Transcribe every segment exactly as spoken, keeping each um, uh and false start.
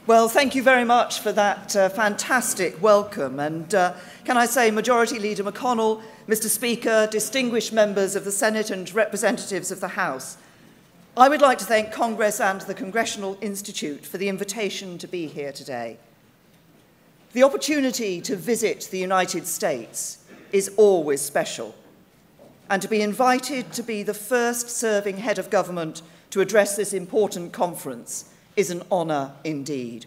Well, thank you very much for that uh, fantastic welcome. And uh, can I say, Majority Leader McConnell, Mister Speaker, distinguished members of the Senate and representatives of the House, I would like to thank Congress and the Congressional Institute for the invitation to be here today. The opportunity to visit the United States is always special, and to be invited to be the first serving head of government to address this important conference is an honour indeed.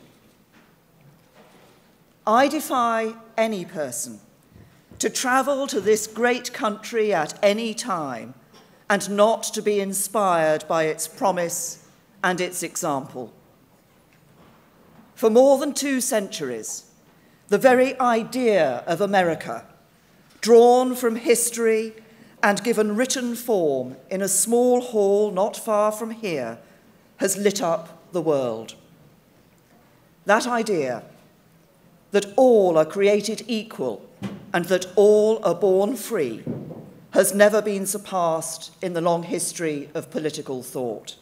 I defy any person to travel to this great country at any time and not to be inspired by its promise and its example. For more than two centuries, the very idea of America, drawn from history and given written form in a small hall not far from here, has lit up the world. That idea, that all are created equal and that all are born free, has never been surpassed in the long history of political thought.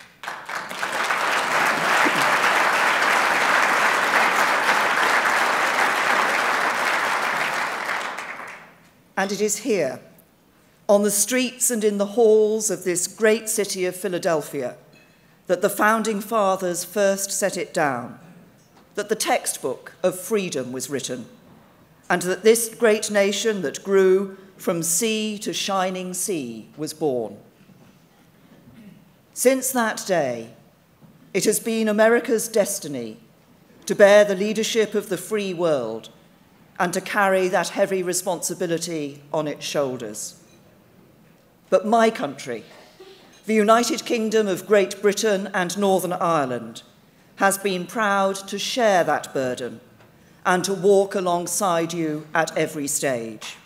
And it is here, on the streets and in the halls of this great city of Philadelphia, that the Founding Fathers first set it down, that the textbook of freedom was written, and that this great nation that grew from sea to shining sea was born. Since that day, it has been America's destiny to bear the leadership of the free world and to carry that heavy responsibility on its shoulders. But my country, the United Kingdom of Great Britain and Northern Ireland, has been proud to share that burden and to walk alongside you at every stage.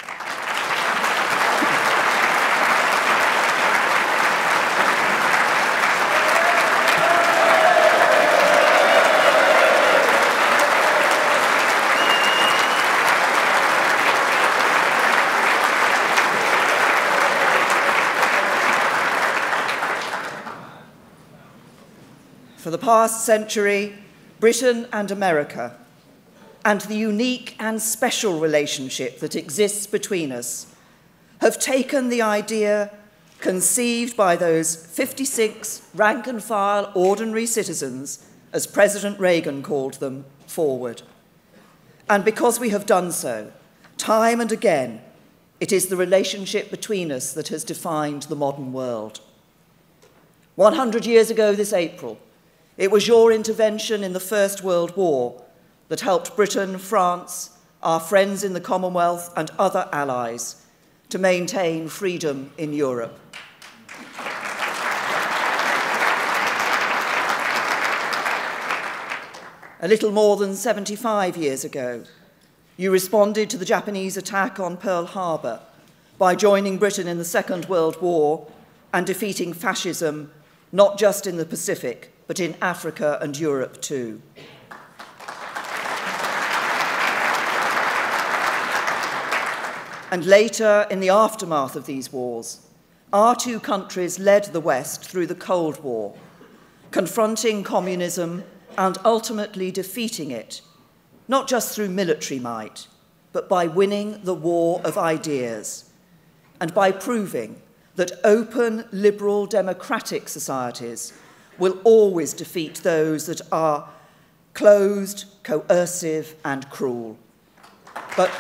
For the past century, Britain and America, and the unique and special relationship that exists between us, have taken the idea conceived by those fifty-six rank-and-file ordinary citizens, as President Reagan called them, forward. And because we have done so, time and again, it is the relationship between us that has defined the modern world. one hundred years ago this April, it was your intervention in the First World War that helped Britain, France, our friends in the Commonwealth, and other allies to maintain freedom in Europe. A little more than seventy-five years ago, you responded to the Japanese attack on Pearl Harbor by joining Britain in the Second World War and defeating fascism, not just in the Pacific, but in Africa and Europe too. And later, in the aftermath of these wars, our two countries led the West through the Cold War, confronting communism and ultimately defeating it, not just through military might, but by winning the war of ideas, and by proving that open, liberal, democratic societies will always defeat those that are closed, coercive, and cruel. But,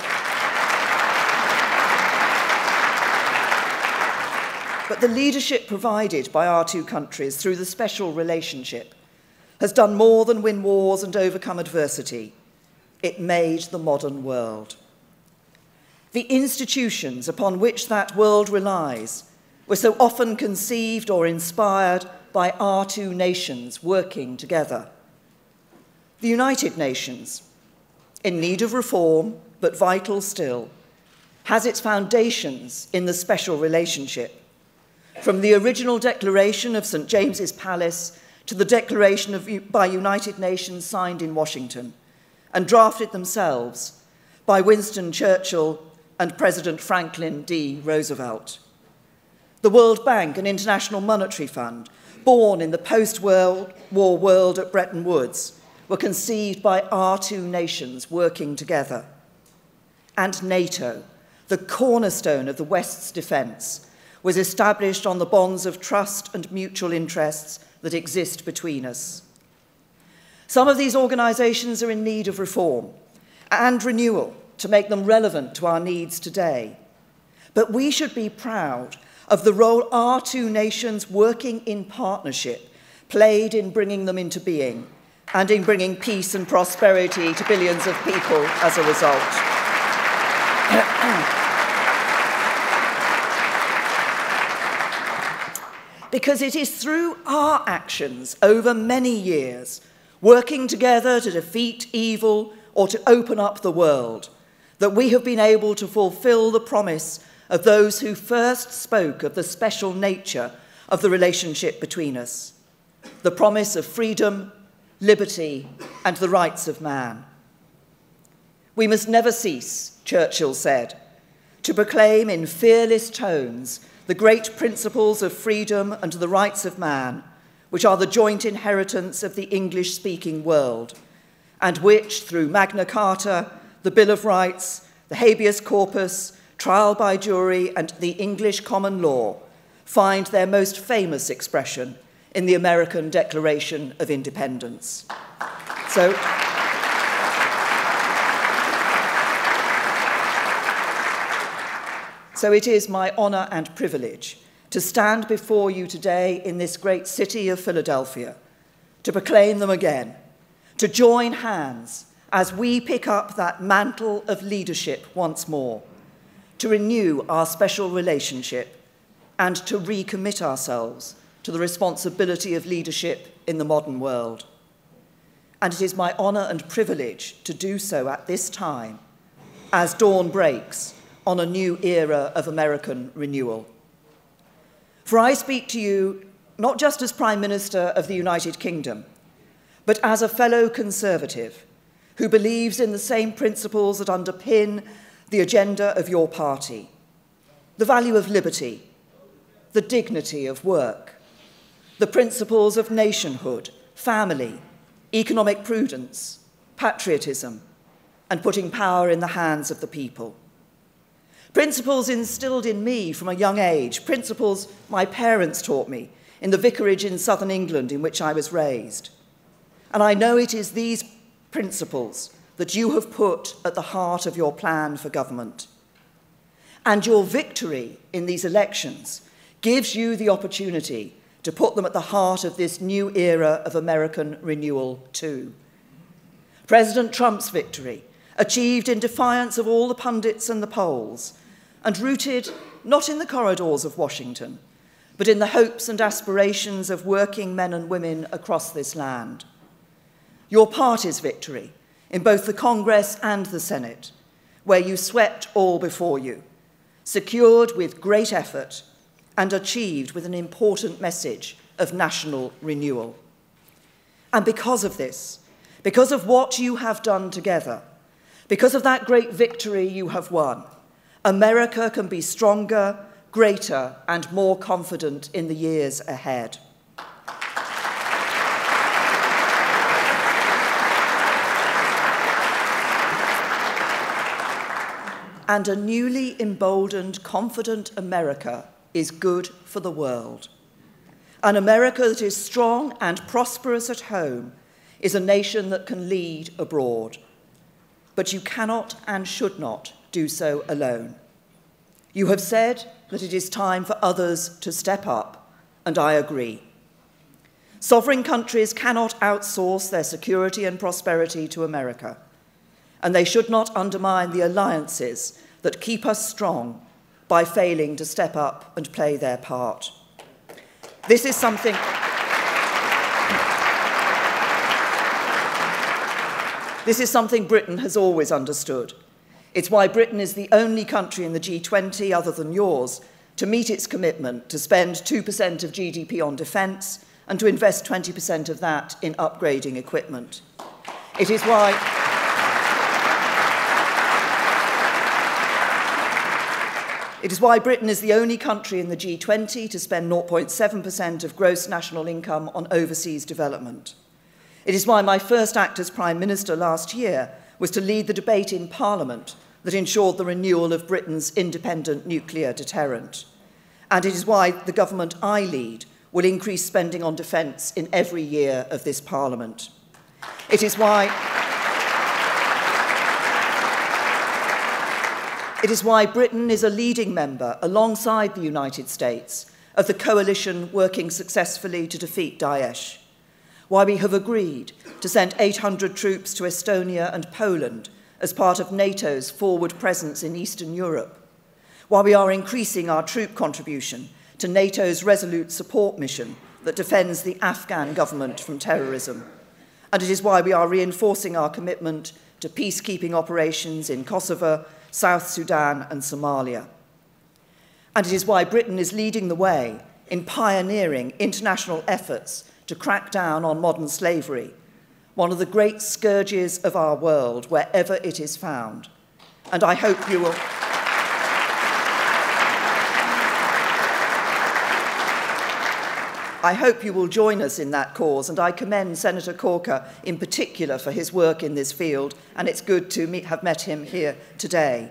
but the leadership provided by our two countries through the special relationship has done more than win wars and overcome adversity. It made the modern world. The institutions upon which that world relies were so often conceived or inspired by our two nations working together. The United Nations, in need of reform, but vital still, has its foundations in the special relationship. From the original declaration of Saint James's Palace to the declaration of, by United Nations signed in Washington and drafted themselves by Winston Churchill and President Franklin D. Roosevelt. The World Bank and International Monetary Fund, born in the post-World War world at Bretton Woods, were conceived by our two nations working together. And NATO, the cornerstone of the West's defence, was established on the bonds of trust and mutual interests that exist between us. Some of these organisations are in need of reform and renewal to make them relevant to our needs today. But we should be proud of the role our two nations working in partnership played in bringing them into being and in bringing peace and prosperity to billions of people as a result. Because it is through our actions over many years, working together to defeat evil or to open up the world, that we have been able to fulfill the promise of those who first spoke of the special nature of the relationship between us, the promise of freedom, liberty, and the rights of man. We must never cease, Churchill said, to proclaim in fearless tones the great principles of freedom and the rights of man, which are the joint inheritance of the English-speaking world, and which, through Magna Carta, the Bill of Rights, the habeas corpus, trial by jury, and the English common law, find their most famous expression in the American Declaration of Independence. So, So it is my honour and privilege to stand before you today in this great city of Philadelphia, to proclaim them again, to join hands as we pick up that mantle of leadership once more, to renew our special relationship and to recommit ourselves to the responsibility of leadership in the modern world. And it is my honour and privilege to do so at this time, as dawn breaks on a new era of American renewal. For I speak to you not just as Prime Minister of the United Kingdom, but as a fellow Conservative who believes in the same principles that underpin the agenda of your party: the value of liberty, the dignity of work, the principles of nationhood, family, economic prudence, patriotism, and putting power in the hands of the people. Principles instilled in me from a young age, principles my parents taught me in the vicarage in southern England in which I was raised. And I know it is these principles that you have put at the heart of your plan for government. And your victory in these elections gives you the opportunity to put them at the heart of this new era of American renewal too. President Trump's victory, achieved in defiance of all the pundits and the polls, and rooted not in the corridors of Washington, but in the hopes and aspirations of working men and women across this land. Your party's victory in both the Congress and the Senate, where you swept all before you, secured with great effort and achieved with an important message of national renewal. And because of this, because of what you have done together, because of that great victory you have won, America can be stronger, greater, and more confident in the years ahead. And a newly emboldened, confident America is good for the world. An America that is strong and prosperous at home is a nation that can lead abroad. But you cannot and should not do so alone. You have said that it is time for others to step up, and I agree. Sovereign countries cannot outsource their security and prosperity to America, and they should not undermine the alliances that keep us strong by failing to step up and play their part. This is something... This is something Britain has always understood. It's why Britain is the only country in the G twenty, other than yours, to meet its commitment to spend two percent of G D P on defence and to invest twenty percent of that in upgrading equipment. It is why... It is why Britain is the only country in the G twenty to spend zero point seven percent of gross national income on overseas development. It is why my first act as Prime Minister last year was to lead the debate in Parliament that ensured the renewal of Britain's independent nuclear deterrent. And it is why the government I lead will increase spending on defence in every year of this Parliament. It is why, it is why Britain is a leading member, alongside the United States, of the coalition working successfully to defeat Daesh. Why we have agreed to send eight hundred troops to Estonia and Poland as part of NATO's forward presence in Eastern Europe. Why we are increasing our troop contribution to NATO's Resolute Support Mission that defends the Afghan government from terrorism. And it is why we are reinforcing our commitment to peacekeeping operations in Kosovo, South Sudan and Somalia. And it is why Britain is leading the way in pioneering international efforts to crack down on modern slavery, one of the great scourges of our world wherever it is found. And I hope you will... I hope you will join us in that cause, and I commend Senator Corker in particular for his work in this field, and it's good to meet, have met him here today.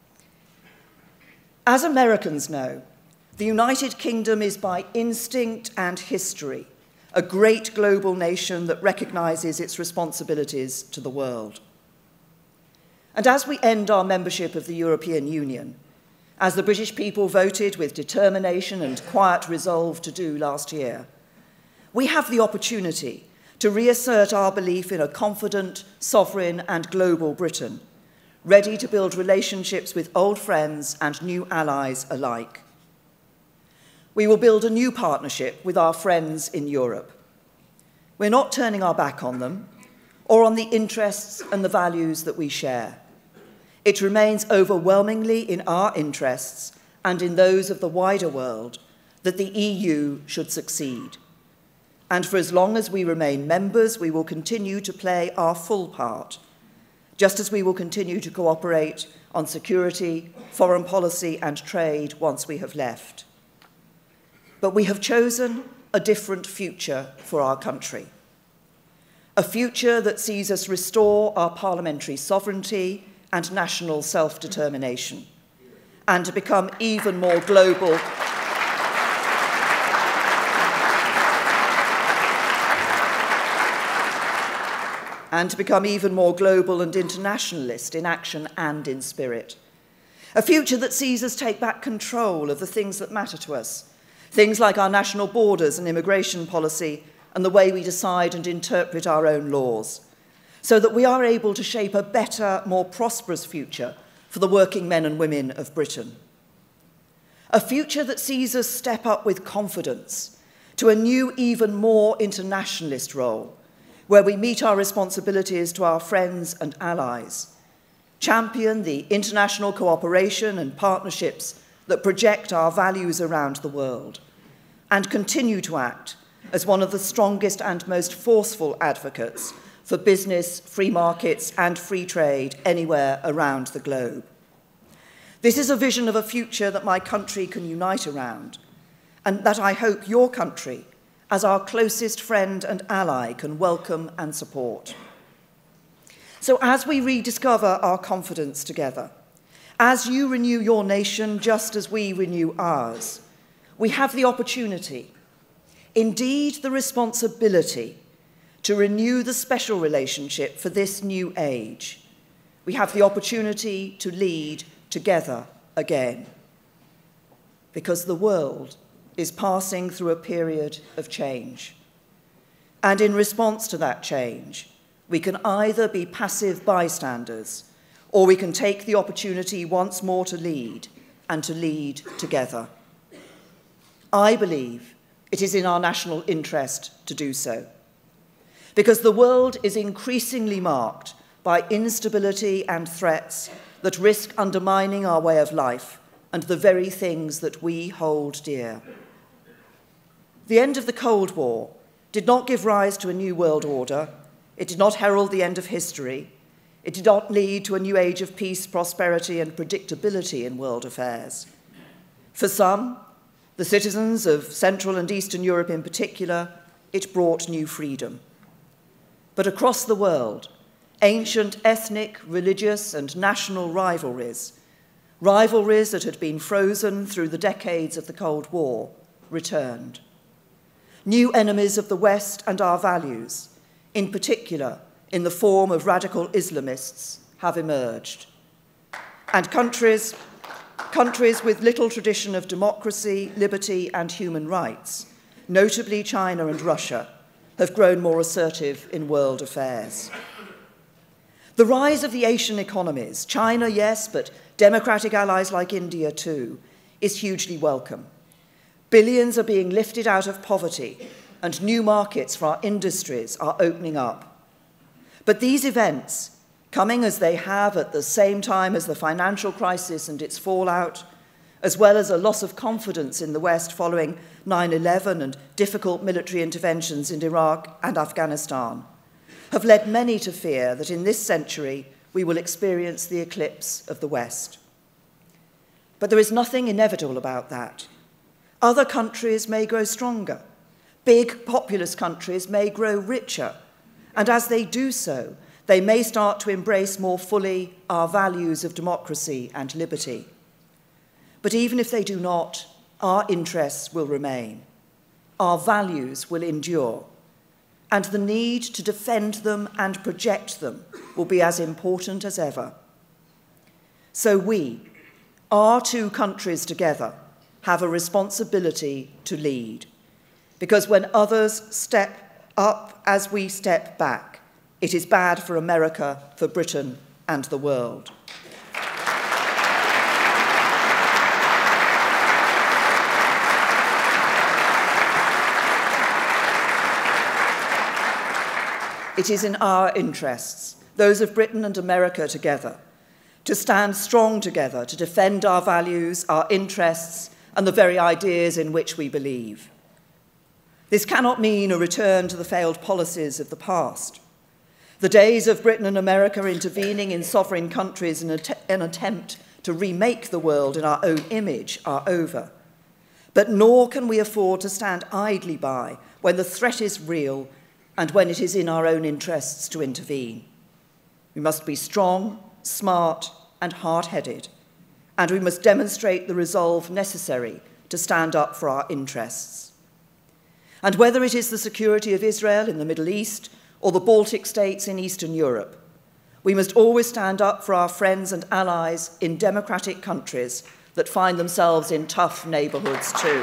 As Americans know, the United Kingdom is by instinct and history a great global nation that recognises its responsibilities to the world. And as we end our membership of the European Union, as the British people voted with determination and quiet resolve to do last year, we have the opportunity to reassert our belief in a confident, sovereign and global Britain, ready to build relationships with old friends and new allies alike. We will build a new partnership with our friends in Europe. We're not turning our back on them or on the interests and the values that we share. It remains overwhelmingly in our interests and in those of the wider world that the E U should succeed. And for as long as we remain members, we will continue to play our full part, just as we will continue to cooperate on security, foreign policy and trade once we have left. But we have chosen a different future for our country. A future that sees us restore our parliamentary sovereignty and national self-determination, and to become even more global and to become even more global and internationalist in action and in spirit. A future that sees us take back control of the things that matter to us, things like our national borders and immigration policy and the way we decide and interpret our own laws, so that we are able to shape a better, more prosperous future for the working men and women of Britain. A future that sees us step up with confidence to a new, even more internationalist role, where we meet our responsibilities to our friends and allies, champion the international cooperation and partnerships that project our values around the world, and continue to act as one of the strongest and most forceful advocates for business, free markets and free trade anywhere around the globe. This is a vision of a future that my country can unite around, and that I hope your country, as our closest friend and ally, can welcome and support. So as we rediscover our confidence together, as you renew your nation just as we renew ours, we have the opportunity, indeed the responsibility, to renew the special relationship for this new age. We have the opportunity to lead together again, because the world is passing through a period of change. And in response to that change, we can either be passive bystanders, or we can take the opportunity once more to lead, and to lead together. I believe it is in our national interest to do so, because the world is increasingly marked by instability and threats that risk undermining our way of life and the very things that we hold dear. The end of the Cold War did not give rise to a new world order. It did not herald the end of history. It did not lead to a new age of peace, prosperity, and predictability in world affairs. For some, the citizens of Central and Eastern Europe in particular, it brought new freedom. but across the world, ancient ethnic, religious, and national rivalries, rivalries that had been frozen through the decades of the Cold War, returned. New enemies of the West and our values, in particular in the form of radical Islamists, have emerged. And countries, countries with little tradition of democracy, liberty, and human rights, notably China and Russia, have grown more assertive in world affairs. The rise of the Asian economies, China, yes, but democratic allies like India too, is hugely welcome. Billions are being lifted out of poverty, and new markets for our industries are opening up. But these events, coming as they have at the same time as the financial crisis and its fallout, as well as a loss of confidence in the West following nine eleven and difficult military interventions in Iraq and Afghanistan, have led many to fear that in this century we will experience the eclipse of the West. But there is nothing inevitable about that. Other countries may grow stronger. Big, populous countries may grow richer. And as they do so, they may start to embrace more fully our values of democracy and liberty. But even if they do not, our interests will remain. Our values will endure. And the need to defend them and project them will be as important as ever. So we, our two countries together, have a responsibility to lead. Because when others step up as we step back, it is bad for America, for Britain, and the world. It is in our interests, those of Britain and America together, to stand strong together to defend our values, our interests, and the very ideas in which we believe. This cannot mean a return to the failed policies of the past. The days of Britain and America intervening in sovereign countries in an attempt to remake the world in our own image are over. But nor can we afford to stand idly by when the threat is real and when it is in our own interests to intervene. We must be strong, smart, and hard-headed, and we must demonstrate the resolve necessary to stand up for our interests. And whether it is the security of Israel in the Middle East or the Baltic states in Eastern Europe, we must always stand up for our friends and allies in democratic countries that find themselves in tough neighbourhoods too.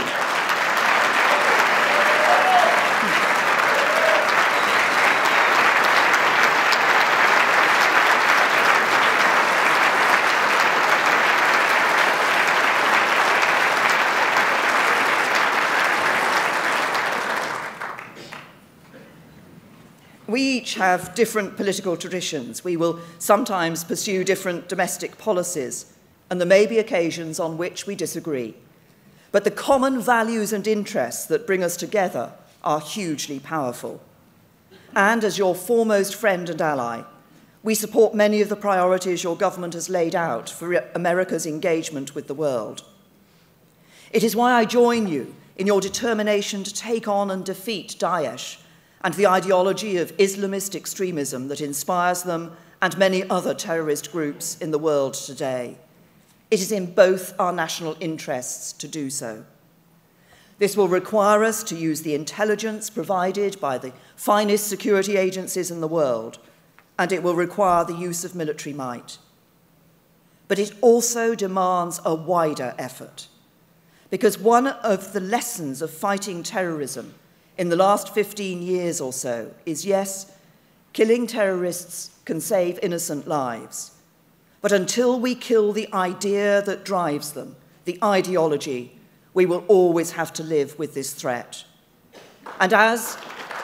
We each have different political traditions. We will sometimes pursue different domestic policies, and there may be occasions on which we disagree. But the common values and interests that bring us together are hugely powerful. And as your foremost friend and ally, we support many of the priorities your government has laid out for America's engagement with the world. It is why I join you in your determination to take on and defeat Daesh and the ideology of Islamist extremism that inspires them and many other terrorist groups in the world today. It is in both our national interests to do so. This will require us to use the intelligence provided by the finest security agencies in the world, and it will require the use of military might. But it also demands a wider effort, because one of the lessons of fighting terrorism in the last fifteen years or so is, yes, killing terrorists can save innocent lives. But until we kill the idea that drives them, the ideology, we will always have to live with this threat. And as,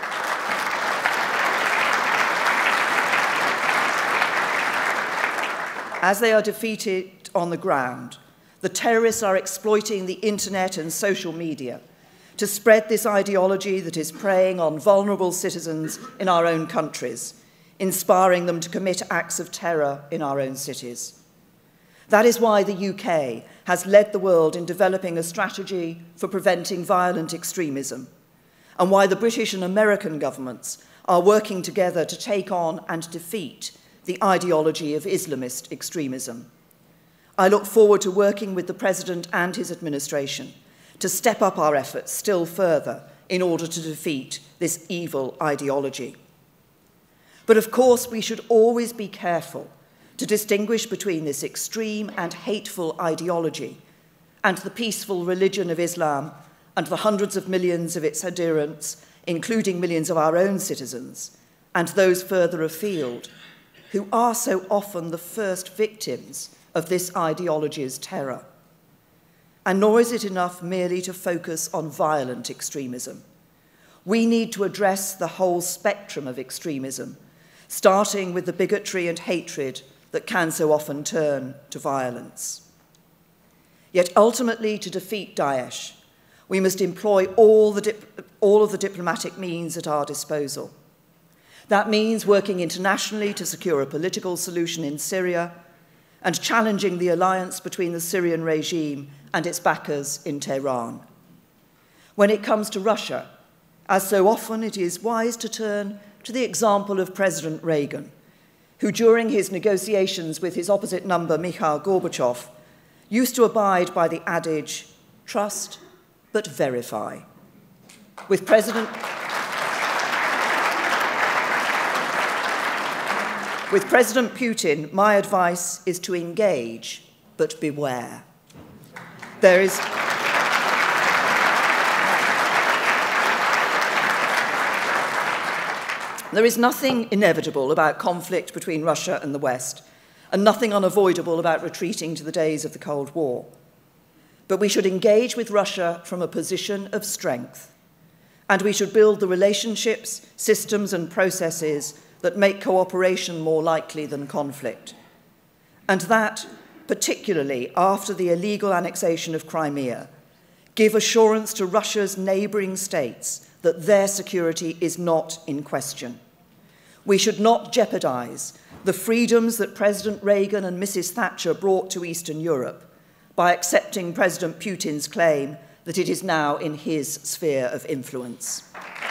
as they are defeated on the ground, the terrorists are exploiting the internet and social media to spread this ideology that is preying on vulnerable citizens in our own countries, inspiring them to commit acts of terror in our own cities. That is why the U K has led the world in developing a strategy for preventing violent extremism, and why the British and American governments are working together to take on and defeat the ideology of Islamist extremism. I look forward to working with the President and his administration to step up our efforts still further in order to defeat this evil ideology. But of course, we should always be careful to distinguish between this extreme and hateful ideology and the peaceful religion of Islam and the hundreds of millions of its adherents, including millions of our own citizens, and those further afield, who are so often the first victims of this ideology's terror. And nor is it enough merely to focus on violent extremism. We need to address the whole spectrum of extremism, starting with the bigotry and hatred that can so often turn to violence. Yet ultimately, to defeat Daesh, we must employ all, the dip- all of the diplomatic means at our disposal. That means working internationally to secure a political solution in Syria and challenging the alliance between the Syrian regime and its backers in Tehran. When it comes to Russia, as so often, it is wise to turn to the example of President Reagan, who during his negotiations with his opposite number, Mikhail Gorbachev, used to abide by the adage, trust but verify. With President, with President Putin, my advice is to engage but beware. There is There is nothing inevitable about conflict between Russia and the West, and nothing unavoidable about retreating to the days of the Cold War. But we should engage with Russia from a position of strength, and we should build the relationships, systems, and processes that make cooperation more likely than conflict. And that, particularly after the illegal annexation of Crimea, give assurance to Russia's neighbouring states that their security is not in question. We should not jeopardise the freedoms that President Reagan and Missus Thatcher brought to Eastern Europe by accepting President Putin's claim that it is now in his sphere of influence.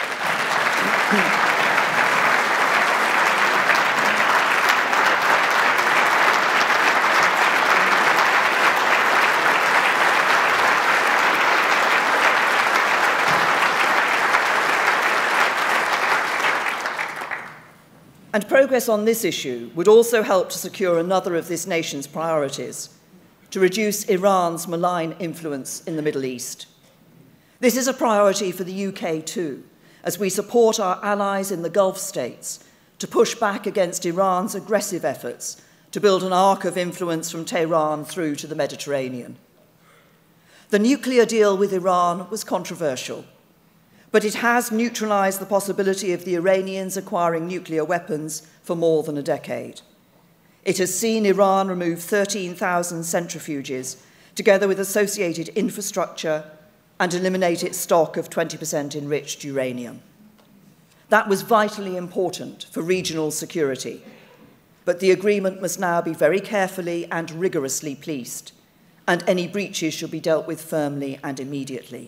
And progress on this issue would also help to secure another of this nation's priorities, to reduce Iran's malign influence in the Middle East. This is a priority for the U K too, as we support our allies in the Gulf states to push back against Iran's aggressive efforts to build an arc of influence from Tehran through to the Mediterranean. The nuclear deal with Iran was controversial, but it has neutralised the possibility of the Iranians acquiring nuclear weapons for more than a decade. It has seen Iran remove thirteen thousand centrifuges, together with associated infrastructure, and eliminate its stock of twenty percent enriched uranium. That was vitally important for regional security, but the agreement must now be very carefully and rigorously policed, and any breaches should be dealt with firmly and immediately.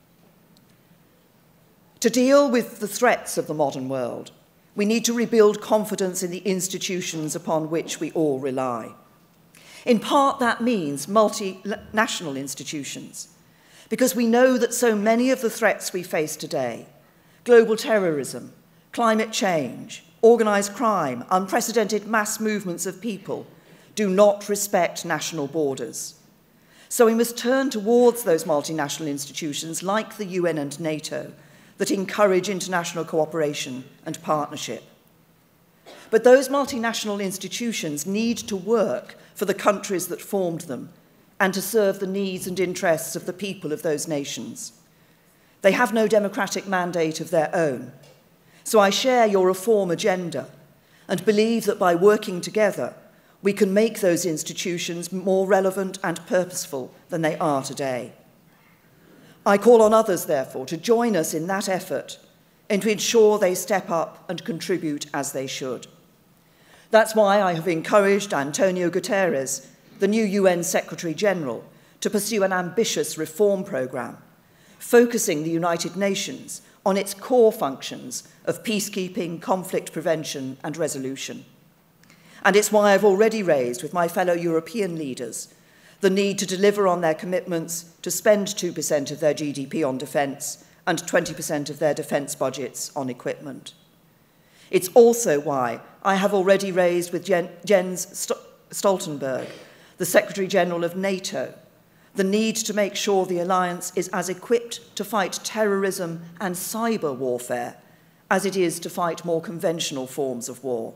To deal with the threats of the modern world, we need to rebuild confidence in the institutions upon which we all rely. In part, that means multinational institutions, because we know that so many of the threats we face today, global terrorism, climate change, organised crime, unprecedented mass movements of people, do not respect national borders. So we must turn towards those multinational institutions like the U N and NATO that encourage international cooperation and partnership. But those multinational institutions need to work for the countries that formed them and to serve the needs and interests of the people of those nations. They have no democratic mandate of their own. So I share your reform agenda and believe that by working together, we can make those institutions more relevant and purposeful than they are today. I call on others, therefore, to join us in that effort and to ensure they step up and contribute as they should. That's why I have encouraged Antonio Guterres, the new U N Secretary-General, to pursue an ambitious reform programme, focusing the United Nations on its core functions of peacekeeping, conflict prevention, and resolution. And it's why I've already raised with my fellow European leaders the need to deliver on their commitments to spend two percent of their G D P on defence and twenty percent of their defence budgets on equipment. It's also why I have already raised with Jen, Jens St- Stoltenberg, the Secretary-General of NATO, the need to make sure the alliance is as equipped to fight terrorism and cyber warfare as it is to fight more conventional forms of war.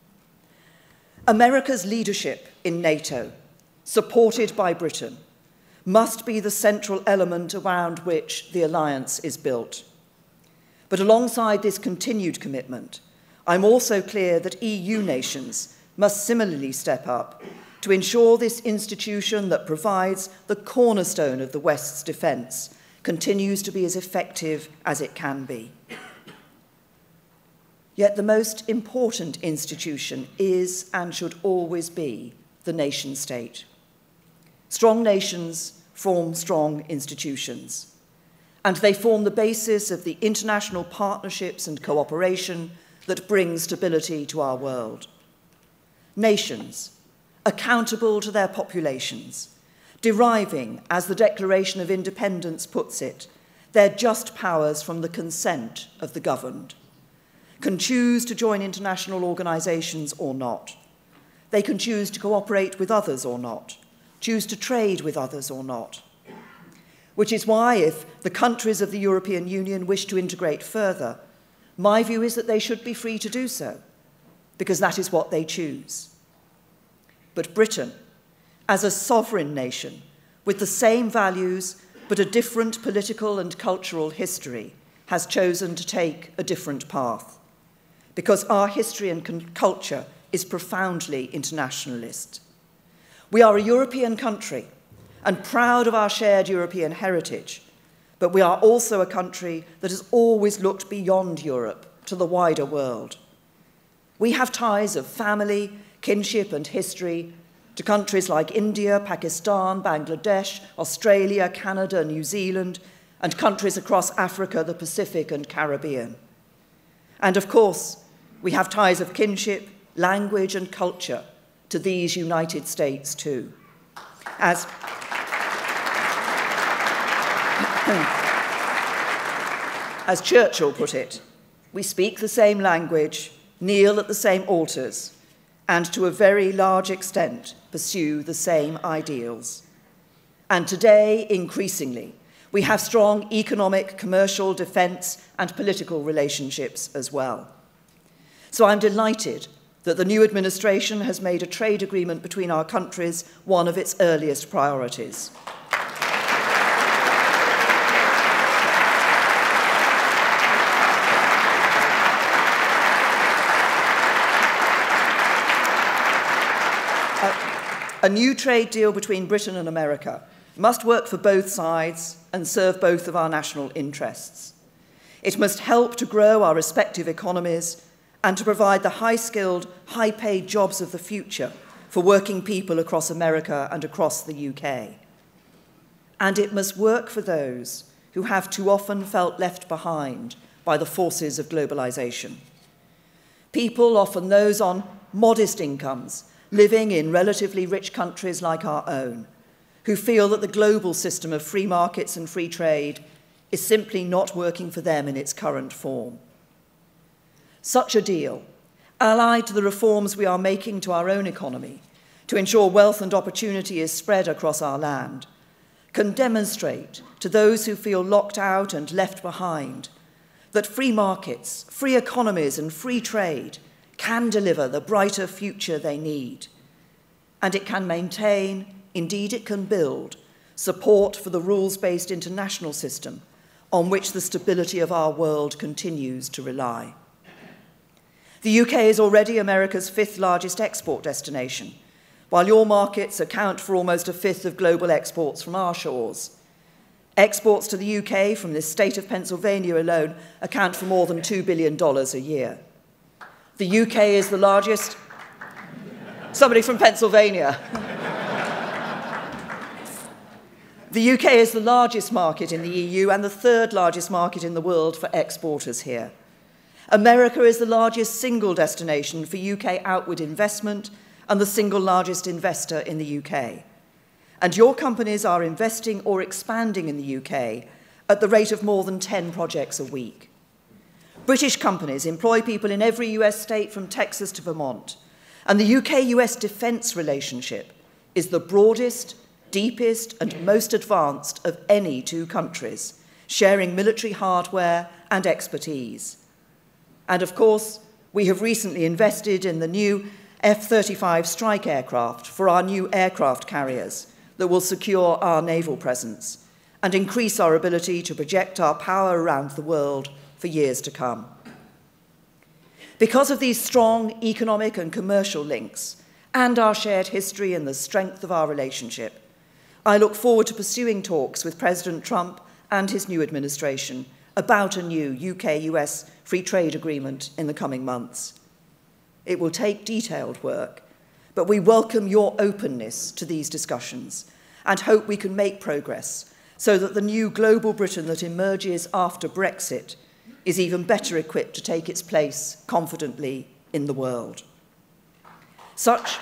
America's leadership in NATO, supported by Britain, must be the central element around which the alliance is built. But alongside this continued commitment, I'm also clear that E U nations must similarly step up to ensure this institution that provides the cornerstone of the West's defence continues to be as effective as it can be. Yet the most important institution is and should always be the nation-state. Strong nations form strong institutions, and they form the basis of the international partnerships and cooperation that bring stability to our world. Nations, accountable to their populations, deriving, as the Declaration of Independence puts it, their just powers from the consent of the governed, can choose to join international organisations or not. They can choose to cooperate with others or not, choose to trade with others or not. Which is why, if the countries of the European Union wish to integrate further, my view is that they should be free to do so, because that is what they choose. But Britain, as a sovereign nation, with the same values but a different political and cultural history, has chosen to take a different path, because our history and culture is profoundly internationalist. We are a European country and proud of our shared European heritage, but we are also a country that has always looked beyond Europe to the wider world. We have ties of family, kinship and history to countries like India, Pakistan, Bangladesh, Australia, Canada, New Zealand, and countries across Africa, the Pacific and Caribbean. And of course, we have ties of kinship, language and culture to these United States too. As, as Churchill put it, we speak the same language, kneel at the same altars, and to a very large extent pursue the same ideals. And today, increasingly, we have strong economic, commercial, defence and political relationships as well. So I'm delighted that the new administration has made a trade agreement between our countries one of its earliest priorities. A new trade deal between Britain and America must work for both sides and serve both of our national interests. It must help to grow our respective economies and to provide the high-skilled, high-paid jobs of the future for working people across America and across the U K. And it must work for those who have too often felt left behind by the forces of globalization. People, often those on modest incomes, living in relatively rich countries like our own, who feel that the global system of free markets and free trade is simply not working for them in its current form. Such a deal, allied to the reforms we are making to our own economy to ensure wealth and opportunity is spread across our land, can demonstrate to those who feel locked out and left behind that free markets, free economies and free trade can deliver the brighter future they need. And it can maintain, indeed it can build, support for the rules-based international system on which the stability of our world continues to rely. The U K is already America's fifth largest export destination, while your markets account for almost a fifth of global exports from our shores. Exports to the U K from this state of Pennsylvania alone account for more than two billion dollars a year. The U K is the largest... Somebody from Pennsylvania. The U K is the largest market in the E U and the third largest market in the world for exporters here. America is the largest single destination for U K outward investment and the single largest investor in the U K. And your companies are investing or expanding in the U K at the rate of more than ten projects a week. British companies employ people in every U S state from Texas to Vermont, and the U K U S defence relationship is the broadest, deepest and most advanced of any two countries, sharing military hardware and expertise. And of course, we have recently invested in the new F thirty-five strike aircraft for our new aircraft carriers that will secure our naval presence and increase our ability to project our power around the world for years to come. Because of these strong economic and commercial links and our shared history and the strength of our relationship, I look forward to pursuing talks with President Trump and his new administration about a new U K U S free trade agreement in the coming months. It will take detailed work, but we welcome your openness to these discussions and hope we can make progress so that the new global Britain that emerges after Brexit is even better equipped to take its place confidently in the world. Such,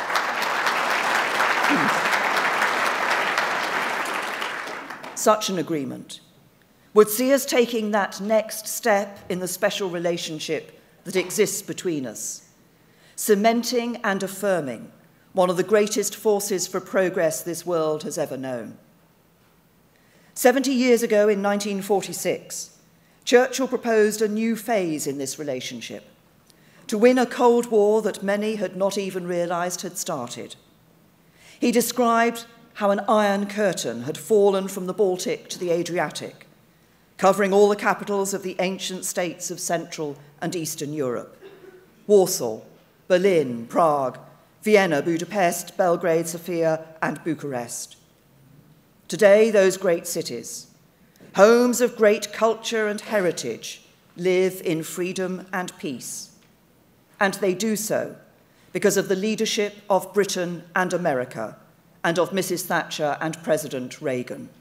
such an agreement would see us taking that next step in the special relationship that exists between us, cementing and affirming one of the greatest forces for progress this world has ever known. Seventy years ago, in nineteen forty-six, Churchill proposed a new phase in this relationship, to win a Cold War that many had not even realized had started. He described how an iron curtain had fallen from the Baltic to the Adriatic, covering all the capitals of the ancient states of Central and Eastern Europe: Warsaw, Berlin, Prague, Vienna, Budapest, Belgrade, Sofia, and Bucharest. Today, those great cities, homes of great culture and heritage, live in freedom and peace. And they do so because of the leadership of Britain and America, and of Missus Thatcher and President Reagan.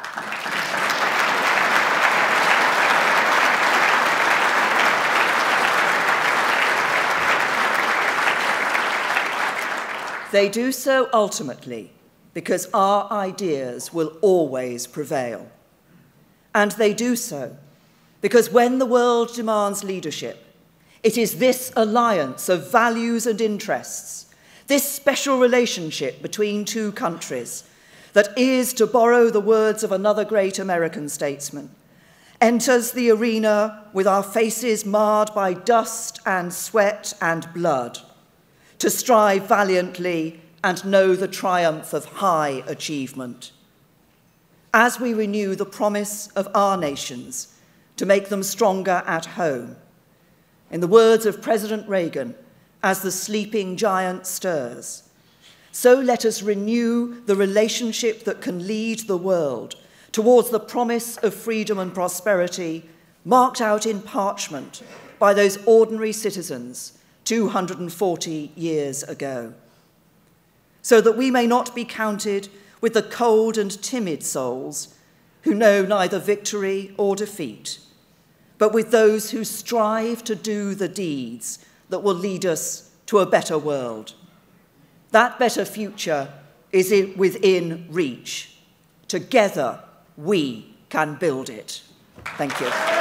They do so ultimately because our ideas will always prevail. And they do so because when the world demands leadership, it is this alliance of values and interests, this special relationship between two countries, that is, to borrow the words of another great American statesman, enters the arena with our faces marred by dust and sweat and blood, to strive valiantly and know the triumph of high achievement. As we renew the promise of our nations to make them stronger at home, in the words of President Reagan, as the sleeping giant stirs, so let us renew the relationship that can lead the world towards the promise of freedom and prosperity marked out in parchment by those ordinary citizens two hundred forty years ago, so that we may not be counted with the cold and timid souls who know neither victory or defeat, but with those who strive to do the deeds that will lead us to a better world. That better future is within reach. Together, we can build it. Thank you.